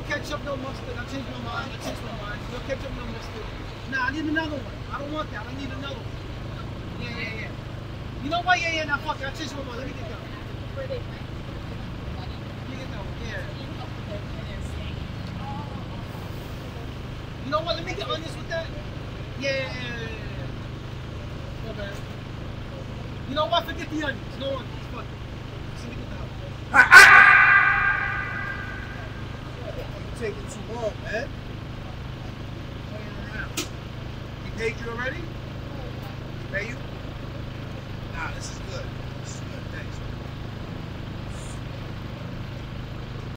ketchup, no mustard. I changed my mind. No ketchup, no mustard. Nah, I need another one. I don't want that. I need another one. Yeah. You know what? Yeah. Now fuck it. I changed my mind. Let me get that one. Let me get that one. Yeah. You know what? Let me get onions with that. Yeah. No bad. You know what? Forget the onions. No onions. Fuck it. Let me get that one. You're taking too long, man. Playing around. You paid you already?